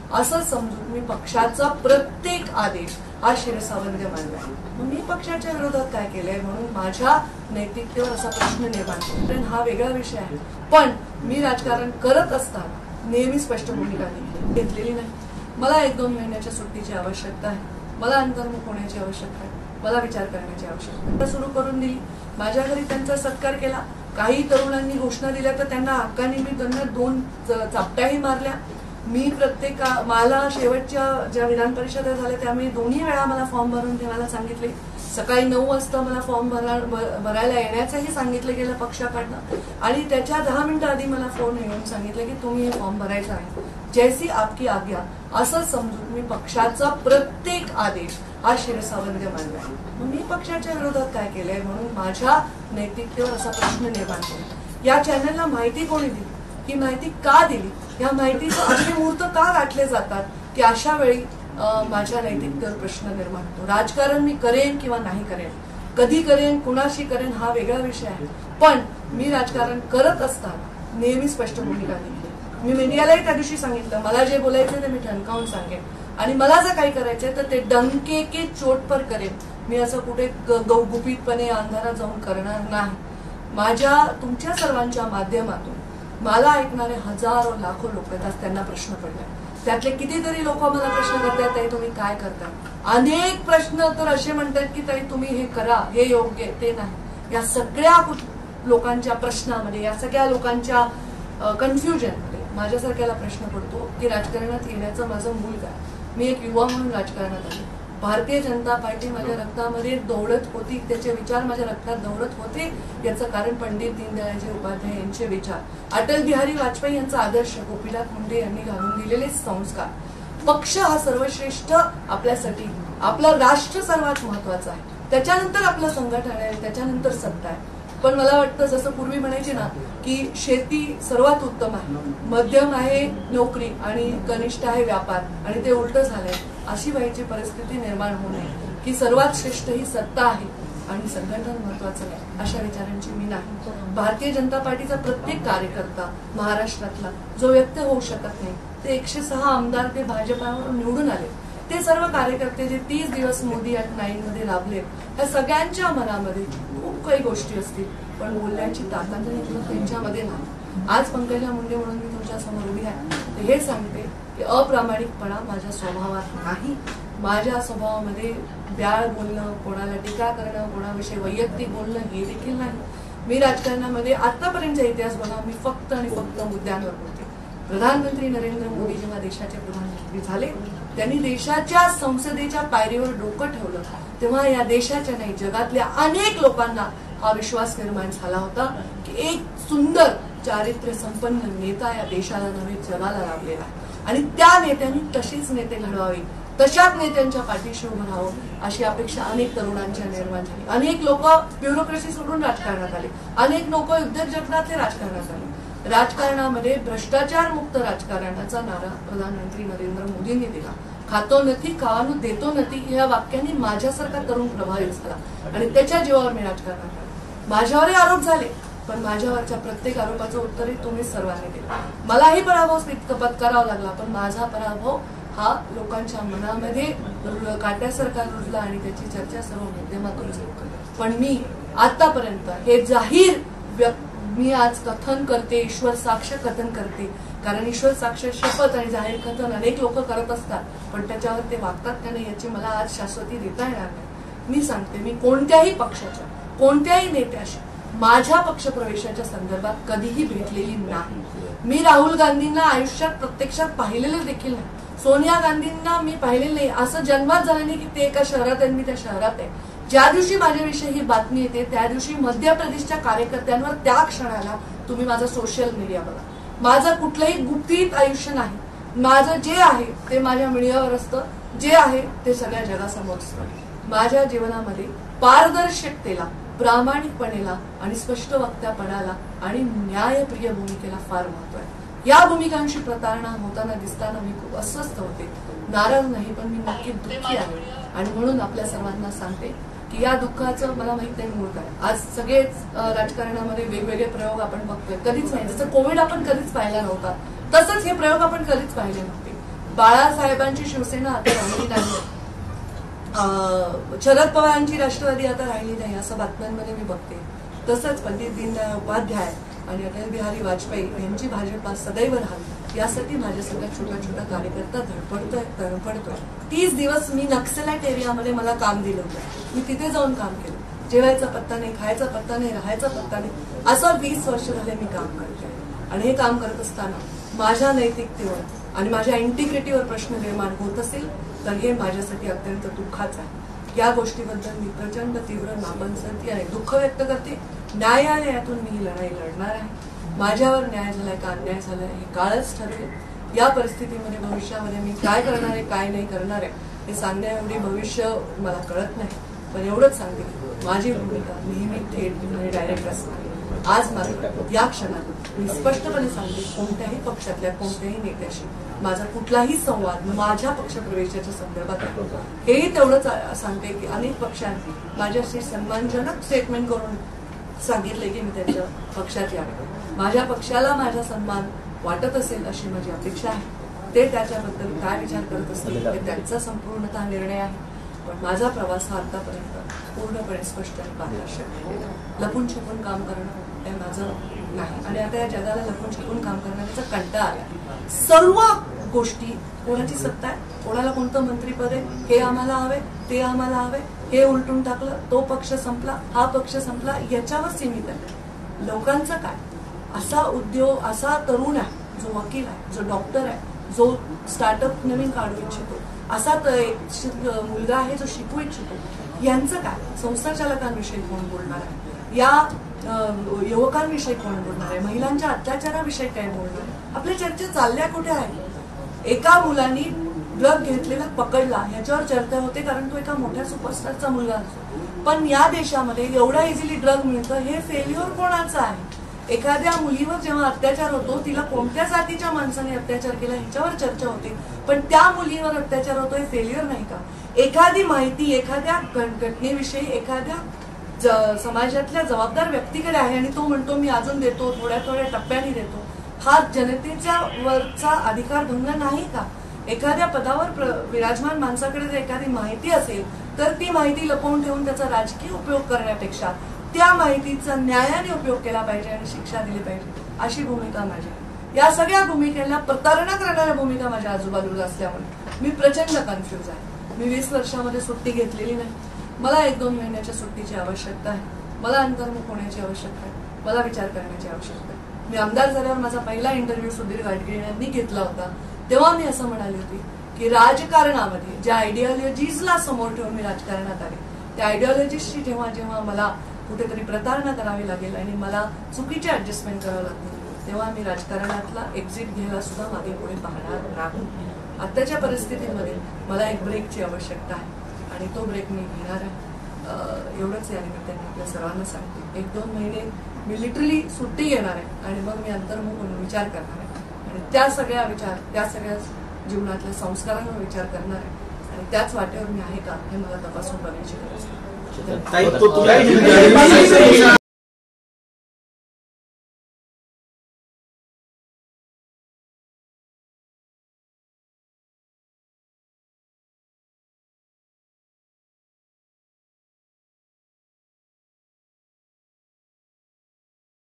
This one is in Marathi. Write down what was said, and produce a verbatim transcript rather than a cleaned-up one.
असं समजून मी पक्षाचा प्रत्येक आदेश हा शिरसावंत मानला. मग मी पक्षाच्या विरोधात काय केलंय म्हणून माझ्या नैतिकतेवर असा प्रश्न निर्माण केला. हा वेगळा विषय आहे, पण मी राजकारण करत असताना नेहमी स्पष्ट भूमिका घेतलेली नाही. मला एक दोन महिन्याच्या सुट्टीची आवश्यकता आहे, मला अंतर्मुख होण्याची आवश्यकता आहे, मला विचार करण्याची आवश्यकता सुरू करून दिली. माझ्या घरी त्यांचा सत्कार केला. काही तरुणांनी घोषणा दिल्या तर त्यांना हक्काने मी त्यांना दोन चापट्याही मारल्या. मी प्रत्येक मला शेवटच्या ज्या विधान परिषदा झाल्या त्यामुळे दोन्ही वेळा मला फॉर्म भरून ठेवायला सांगितले. सकाळी नऊ वाजता मला फॉर्म भरा भरायला येण्याचंही सांगितलं गेलं पक्षाकडनं, आणि त्याच्या दहा मिनिटं आधी मला फोन येऊन सांगितलं की तुम्ही हे फॉर्म भरायचा आहे, जैसी आपकी आज्ञा असं समजून मी पक्षाचा प्रत्येक आदेश हा शिरसावंत मानला. मग मी पक्षाच्या विरोधात काय केलंय म्हणून माझ्या नैतिकतेवर असा प्रश्न निर्माण केला. या चॅनलला माहिती कोणी दिली, ही माहिती का दिली, या माहितीचे असे मुहूर्त का गाठले जातात की अशा वेळी माझ्या नैतिकतेवर प्रश्न निर्माण होतो. राजकारण मी करेन किंवा नाही करेन, कधी करेन, कुणाशी करेन हा वेगळा विषय आहे, पण मी राजकारण करत असताना नेहमी स्पष्ट भूमिका घेतली. मी मीडियालाही त्या दिवशी सांगितलं मला जे बोलायचं ते मी ठणकावून सांगेन, आणि मला जर काही करायचंय तर ते डंके के चोट पर करेन. मी असं कुठे गुपितपणे अंधारात जाऊन करणार नाही. माझ्या तुमच्या सर्वांच्या माध्यमातून मला ऐकणारे हजारो लाखो लोक आहेत, त्यांना प्रश्न पडले. त्यातले कितीतरी लोक मला प्रश्न करतायत ताई तुम्ही काय करताय. अनेक प्रश्न तर असे म्हणतात की ताई तुम्ही हे करा, हे योग्य ते नाही. या सगळ्या लोकांच्या प्रश्नामध्ये, या सगळ्या लोकांच्या कन्फ्युजनमध्ये माझ्यासारख्याला प्रश्न पडतो की राजकारणात येण्याचं माझं मूल काय. मी एक युवा म्हणून राजकारणात आले. भारतीय जनता पार्टी माझ्या रक्तामध्ये दौडत होती, त्याचे विचार माझ्या रक्तात दौडत होते. याचं कारण पंडित दीनदयाळजी उपाध्याय यांचे विचार, अटल बिहारी वाजपेयी यांचा आदर्श, गोपीनाथ मुंडे यांनी घालून दिलेले संस्कार. पक्ष हा सर्वश्रेष्ठ आपल्यासाठी, आपलं राष्ट्र सर्वात महत्वाचं आहे, त्याच्यानंतर आपलं संघटन आहे, त्याच्यानंतर सत्ता आहे. पण मला वाटतं जसं पूर्वी म्हणायचे ना की शेती सर्वात उत्तम आहे, मध्यम आहे नोकरी आणि कनिष्ठ आहे व्यापार, आणि ते उलट झालंय. अशी व्हायची परिस्थिती निर्माण होऊ नये की सर्वात श्रेष्ठ ही सत्ता आहे आणि संघटन महत्वाचं नाही, अशा विचारांची मी नाही. भारतीय जनता पार्टीचा प्रत्येक कार्यकर्ता महाराष्ट्रातला जो व्यक्त होऊ शकत नाही, ते एकशे सहा आमदार ते भाजपावर निवडून आले, ते सर्व कार्यकर्ते जे तीस दिवस मोदी ऍट नाईन मध्ये लाभले, त्या सगळ्यांच्या मनामध्ये खूप काही गोष्टी असतील, पण बोलण्याची ताकद त्यांच्यामध्ये नाही. आज पंकजा मुंडे म्हणून मी तुमच्या समोर उभी आहे, हे सांगते की अप्रामाणिकपणा माझ्या स्वभावात नाही. माझ्या स्वभावामध्ये ब्याळ बोलणं, कोणाला टीका करणं, कोणाविषयी वैयक्तिक बोलणं हे देखील नाही. मी राजकारणामध्ये आतापर्यंतचा इतिहास बघा, मी फक्त आणि फक्त मुद्द्यांवर बोलते. प्रधानमंत्री नरेंद्र मोदी जेव्हा देशाचे प्रधानमंत्री झाले, त्यांनी देशाच्या संसदेच्या पायरीवर डोकं ठेवलं, तेव्हा या देशाच्या नाही जगातल्या अनेक लोकांना हा विश्वास निर्माण झाला होता की एक सुंदर चारित्र्य संपन्न नेता या देशाला नव्हे जगाला लाभलेला आहे, आणि त्या नेत्यांनी तशीच नेते घडवावी, तशाच नेत्यांच्या पाठीशी उभं राहावं अशी अपेक्षा अनेक तरुणांच्या निर्माण झाली. अनेक लोक ब्युरोक्रेसी सोडून राजकारणात आले, अनेक लोक उद्योग जगतातले राजकारणात आले. राजकारणामध्ये भ्रष्टाचार मुक्त राजकारणाचा नारा प्रधानमंत्री नरेंद्र मोदींनी दिला. खातो नथी खावानू देतो नथी या वाक्याने माझ्यासारखा तरुण प्रभावित झाला, आणि त्याच्या जीवावर मी राजकारणात आले. माझ्यावरही आरोप झाले, पण माझ्यावरच्या प्रत्येक आरोपाचं उत्तरही तुम्ही सर्वांनी दिलं. मलाही पराभव पत्करावा लागला, पण माझा पराभव हा लोकांच्या मनामध्ये काट्यासारखा रुजला आणि त्याची चर्चा सर्व माध्यमातून झाली. पण मी आतापर्यंत हे जाहीर मी आज कथन करते, ईश्वर साक्ष कथन करते, कारण ईश्वर साक्ष शपथ आणि जाहीर कथन अनेक लोक करत असतात, पण त्याच्यावर ते वागतात का नाही याची मला आज शाश्वती देता येणार नाही. मी सांगते, मी कोणत्याही पक्षाच्या कोणत्याही नेत्याशी माझ्या पक्षप्रवेशाच्या संदर्भात कधीही भेटलेली नाही. मी राहुल गांधींना आयुष्यात प्रत्यक्षात पाहिलेलं देखील नाही. सोनिया गांधींना मी पाहिलेलं नाही. असं जन्मात झालं नाही की ते एका शहरात आहे मी त्या शहरात आहे. ज्या दिवशी माझ्याविषयी ही बातमी येते त्या दिवशी मध्य प्रदेशच्या कार्यकर्त्यांवर त्या क्षणाला तुम्ही माझा सोशल मीडिया बघा. माझं कुठलंही गुपित आयुष्य नाही. माझं जे आहे ते माझ्या मीडियावर असतं, जे आहे ते सगळ्या जगासमोर असतं. माझ्या जीवनामध्ये पारदर्शकतेला, प्रामाणिकपणेला आणि स्पष्ट वक्त्यापणाला आणि न्यायप्रिय भूमिकेला फार महत्व आहे. या भूमिकांशी प्रतारणा होताना दिसताना मी खूप अस्वस्थ होते. नाराज नाही, पण मी नक्की दुःखी आहे. आणि म्हणून आपल्या सर्वांना सांगते की या दुःखाचं मला माहित नाही मूळ काय. आज सगळेच राजकारणामध्ये वेगवेगळे प्रयोग आपण बघतोय, कधीच नाही. जसं कोविड आपण कधीच पाहिला नव्हता, तसंच हे प्रयोग आपण कधीच पाहिले नव्हते. बाळासाहेबांची शिवसेना आता राहिली नाही, शरद पवारांची राष्ट्रवादी आता राहिली नाही असं बातम्यांमध्ये मी बघते. तसंच पंडित दीनदयाळ उपाध्याय आणि अटल बिहारी वाजपेयी यांची भाजपा सदैव राहावी यासाठी माझ्या सगळ्या छोट्या छोट्या कार्यकर्ता धडपडतोय धडपडतोय तीस दिवस मी नक्सलाइट एरियामध्ये मला काम दिलं होतं. मी तिथे जाऊन काम केलं. जेवायचा पत्ता नाही, खायचा पत्ता नाही, राहायचा पत्ता नाही, असं वीस वर्ष झाले मी काम करते. आणि हे काम करत असताना माझ्या नैतिकतेवर आणि माझ्या इंटिग्रिटीवर प्रश्न निर्माण होत असेल तर हे माझ्यासाठी अत्यंत दुःखाचं आहे. या गोष्टीबद्दल मी प्रचंड तीव्र नापसंती आणि दुःख व्यक्त करते. न्यायालयातून मी ही लढाई लढणार आहे. माझ्यावर न्याय झालाय का अन्याय झालाय हे काळच ठरवेल. या परिस्थितीमध्ये भविष्यामध्ये मी काय करणार आहे काय नाही करणार आहे हे सांगण्या एवढी भविष्य मला कळत नाही. पण एवढंच सांगते माझी भूमिका नेहमी थेट आणि डायरेक्ट असणार. आज मला या क्षणात मी स्पष्टपणे सांगते कोणत्याही पक्षातल्या कोणत्याही नेत्याशी माझा कुठलाही संवाद माझ्या पक्षप्रवेशाच्या संदर्भात हेही तेवढंच सांगते की अनेक पक्षांनी माझ्याशी सन्मानजनक स्टेटमेंट करून सांगितले की मी त्यांच्या पक्षात यावे. माझ्या पक्षाला माझा सन्मान वाटत असेल अशी माझी अपेक्षा आहे. ते त्याच्याबद्दल काय विचार करत असतील ते त्यांचा संपूर्णतः निर्णय आहे. पण माझा प्रवास हा आतापर्यंत पूर्णपणे स्पष्ट आणि पारदर्शक. लपून छपून काम करणं हे माझं नाही. आणि आता या जगाला लपून छपून काम करण्याचा कंटाळा आला. सर्व गोष्टी कोणाची सत्ता आहे, कोणाला कोणतं मंत्रीपद आहे, हे आम्हाला हवे, ते आम्हाला हवे, हे उलटून टाकलं, तो पक्ष संपला, हा पक्ष संपला, याच्यावर सीमित आहे. लोकांचं काय? असा उद्योग, असा तरुण आहे जो वकील आहे, जो डॉक्टर आहे, जो स्टार्टअप नवीन काढू इच्छितो, असा मुलगा आहे जो शिकू इच्छितो, यांचं काय? संस्था चालकांविषयी कोण बोलणार आहे? या युवकांविषयी कोण बोलणार आहे? महिलांच्या अत्याचाराविषयी काय बोलणार आहे? आपल्या चर्चा चालल्या कुठे आहे? एका मुलांनी ड्रग घेतलेला पकडला ह्याच्यावर चर्चा होते कारण तो एका मोठ्या सुपरस्टारचा मुलगा असतो. पण या देशामध्ये एवढा इझिली ड्रग मिळतं हे फेल्युअर कोणाचं आहे? एखाद्या मुलीवर जेव्हा अत्याचार होतो तिला कोणत्या जातीच्या माणसाने अत्याचार केला ह्याच्यावर चर्चा होते. पण त्या मुलीवर अत्याचार होतो हे फेल्युअर नाही का? एखादी माहिती एखाद्या घटनेविषयी एखाद्या समाजातल्या जबाबदार व्यक्तीकडे आहे आणि तो म्हणतो मी अजून देतो, थोड्या थोड्या टप्प्याने देतो, हा जनतेच्या वरचा अधिकार भंग नाही का? एखाद्या पदावर विराजमान माणसाकडे जर एखादी माहिती असेल तर ती माहिती लपवून ठेवून त्याचा राजकीय उपयोग करण्यापेक्षा त्या माहितीचा न्यायाने उपयोग केला पाहिजे आणि शिक्षा दिली पाहिजे अशी भूमिका माझी. या सगळ्या भूमिकेला प्रतारणा करणाऱ्या भूमिका माझ्या आजूबाजूला असल्यामुळे मी प्रचंड कन्फ्युज आहे. मी वीस वर्षामध्ये सुट्टी घेतलेली नाही. मला एक दोन महिन्याच्या सुट्टीची आवश्यकता आहे. मला अंतर्मुख होण्याची आवश्यकता आहे. मला विचार करण्याची आवश्यकता आहे. मी आमदार झाल्यावर माझा पहिला इंटरव्ह्यू सुधीर गाडगे यांनी घेतला होता. तेव्हा मी असं म्हणाली होती की राजकारणामध्ये ज्या आयडिओलॉजीजला समोर ठेवून मी राजकारणात आले त्या आयडिओलॉजीजची जेव्हा जेव्हा मला कुठेतरी प्रतारणा करावी लागेल आणि मला चुकीचे ऍडजस्टमेंट करावं लागतील तेव्हा मी राजकारणातला एक्झिट घ्यायला सुद्धा मागे पुढे पाहणार नाही. आताच्या परिस्थितीमध्ये मला एक ब्रेकची आवश्यकता आहे आणि तो ब्रेक मी घेणार आहे. एवढंच या निमित्ताने आपल्या सर्वांना सांगते. एक दोन महिने मी लिटरली सुट्टी घेणार आहे आणि मग मी अंतर्मुख म्हणून विचार करणार आहे आणि त्या सगळ्या विचार त्या सगळ्या जीवनातल्या संस्कारांवर विचार करणार आहे आणि त्याच वाटेवर मी आहे का हे मला तपासून बघायची गरज आहे.